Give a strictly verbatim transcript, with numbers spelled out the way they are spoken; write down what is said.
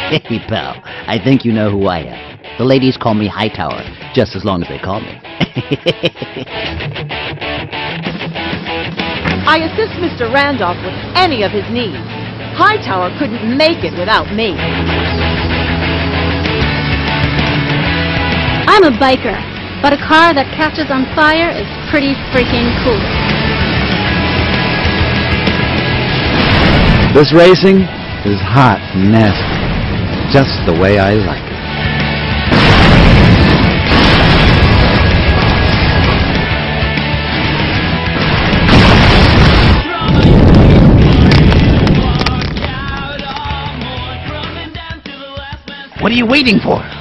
Hey, pal, I think you know who I am. The ladies call me Hightower, just as long as they call me. I assist Mister Randolph with any of his needs. Hightower couldn't make it without me. I'm a biker, but a car that catches on fire is pretty freaking cool. This racing is hot and nasty, just the way I like it. What are you waiting for?